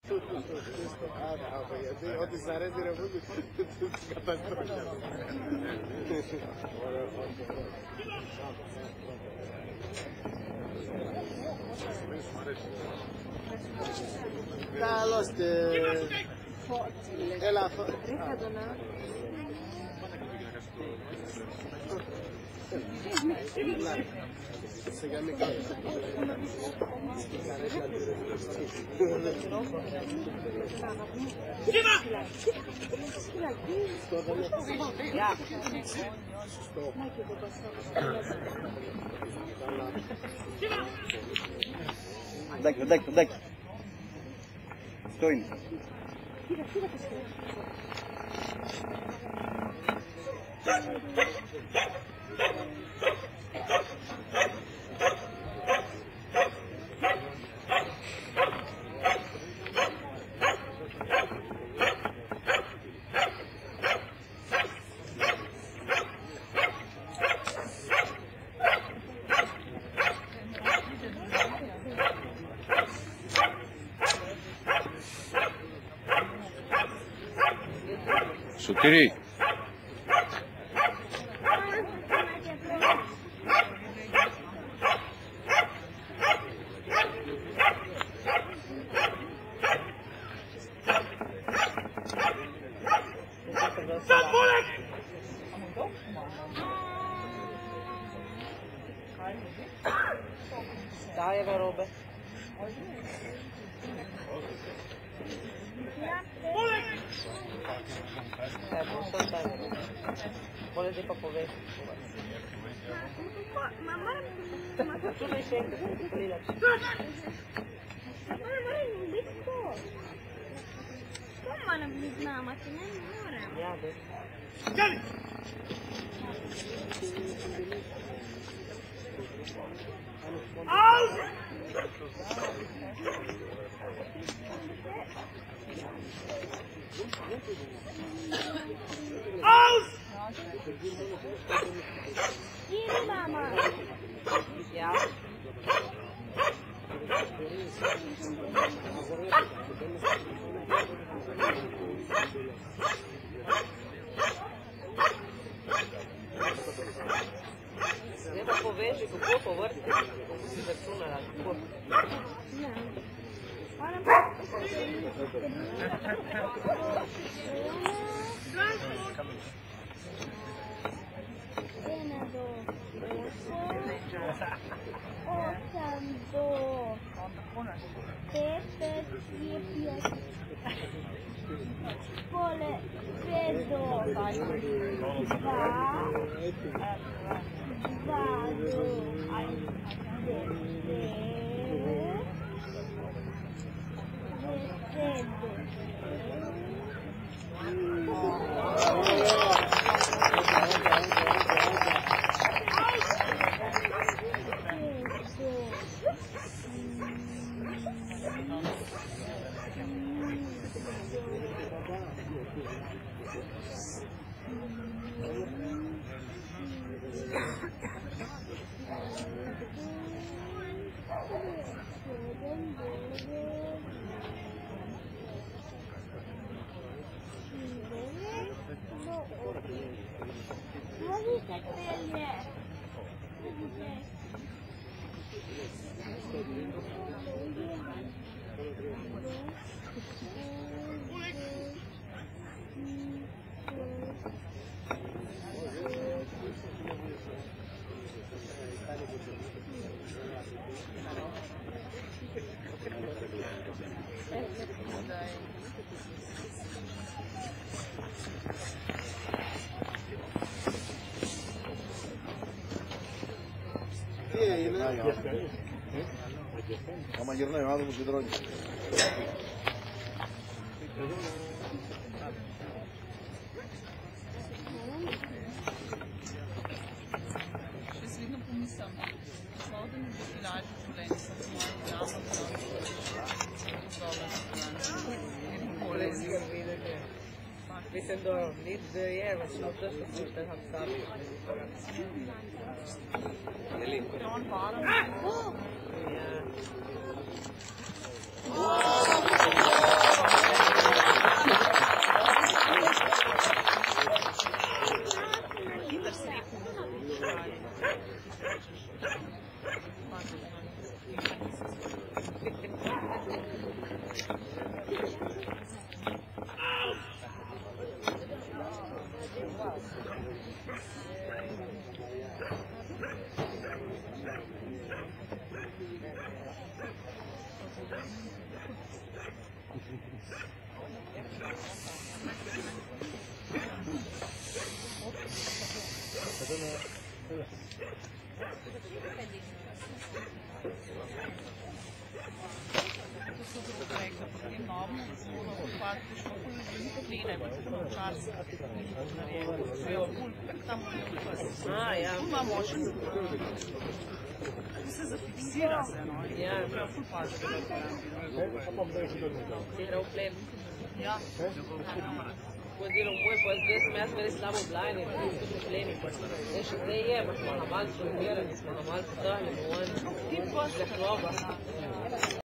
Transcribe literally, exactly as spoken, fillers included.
Ό,τι σ' αρέσει ρε Βούκου, τους καταστρώνει. Καλώς και... Έλα, σιγά μην κάνεις. Δάκι, δάκι, δάκι. Αυτό είναι. Σωτήρη. Dai, Eva robe. Eh, non so stare. Volete proprio vedere? Mamma, Tu non scendi, lì la c'è. mamma, non dico. Come non mi chiama? Che non muore. Iade. Vieni mamma. Ja. Treba poveži, kako povrti, kako si računala, kako. No. Guarda. Venado. Ottando. Pepe, Pipia. Pole, Pedro. Va. Vado. Άμα γυρνάει ο άνθρωπος δεν τρώει. Jaz vedno pomislim, šlo da mi bo lažje življenje, sem se malo javno Mislim, da nič da je, večno to, što smo što tam sami. Ja. Potem novemu zvoru faktično ful plene, tako čas narejo, ful tam A, ja. ful ima močen se zafiksira se, no, in Ja. treba ful paziti. Igral plen. Ja. Ko je delal moj, pa zdaj sem jaz meni slabo blajni, tudi tudi pleni. Zdaj še zdaj je, pa smo na malo formirani, smo na malo podali, bomo Ti pa zlehloba.